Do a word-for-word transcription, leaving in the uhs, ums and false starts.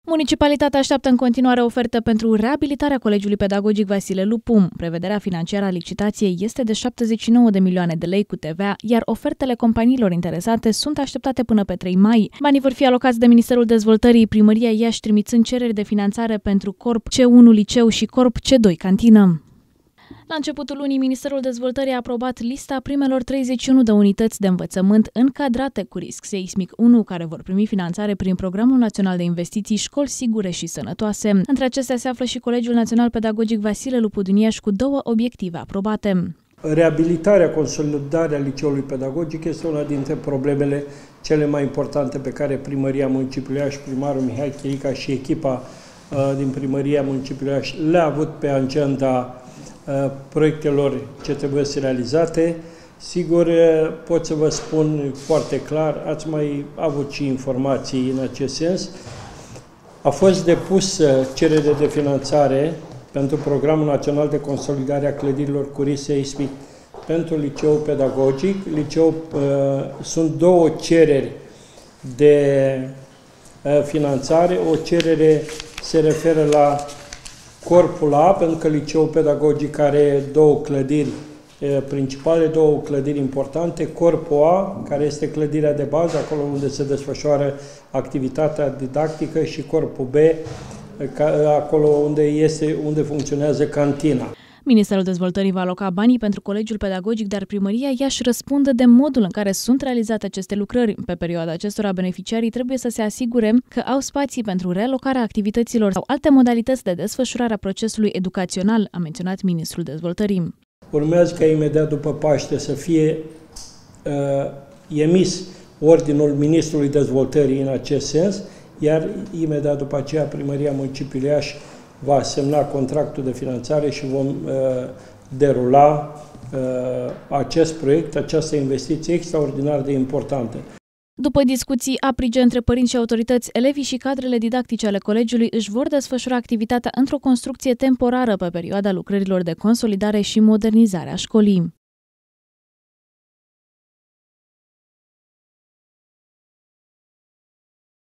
Municipalitatea așteaptă în continuare ofertă pentru reabilitarea Colegiului Pedagogic Vasile Lupum. Prevederea financiară a licitației este de șaptezeci și nouă de milioane de lei cu T V A, iar ofertele companiilor interesate sunt așteptate până pe trei mai. Banii vor fi alocați de Ministerul Dezvoltării, Primăria Iași trimițând cereri de finanțare pentru Corp C unu Liceu și Corp C doi Cantină. La începutul lunii, Ministerul Dezvoltării a aprobat lista primelor treizeci și unu de unități de învățământ încadrate cu risc seismic unu, care vor primi finanțare prin Programul Național de Investiții Școli Sigure și Sănătoase. Între acestea se află și Colegiul Național Pedagogic Vasile Lupum din Iași, cu două obiective aprobate. Reabilitarea, consolidarea liceului pedagogic este una dintre problemele cele mai importante pe care Primăria Municipiului Iași, primarul Mihai Chirica și echipa uh, din Primăria Municipiului Iași le-a avut pe agenda proiectelor ce trebuie să realizate. Sigur, pot să vă spun foarte clar, ați mai avut și informații în acest sens. A fost depusă cerere de finanțare pentru Programul Național de Consolidare a Clădirilor cu risc seismic pentru liceul pedagogic. Liceu, sunt două cereri de finanțare. O cerere se referă la Corpul A, pentru că liceul pedagogic are două clădiri principale, două clădiri importante. Corpul A, care este clădirea de bază, acolo unde se desfășoară activitatea didactică, și Corpul B, acolo unde, este, unde funcționează cantina. Ministerul Dezvoltării va aloca banii pentru Colegiul Pedagogic, dar Primăria Iași răspunde de modul în care sunt realizate aceste lucrări. Pe perioada acestora, beneficiarii trebuie să se asigure că au spații pentru relocarea activităților sau alte modalități de desfășurare a procesului educațional, a menționat Ministrul Dezvoltării. Urmează ca imediat după Paște să fie uh, emis ordinul Ministrului Dezvoltării în acest sens, iar imediat după aceea Primăria Municipiului Iași va semna contractul de finanțare și vom uh, derula uh, acest proiect, această investiție extraordinar de importantă. După discuții aprige între părinți și autorități, elevii și cadrele didactice ale colegiului își vor desfășura activitatea într-o construcție temporară pe perioada lucrărilor de consolidare și modernizare a școlii.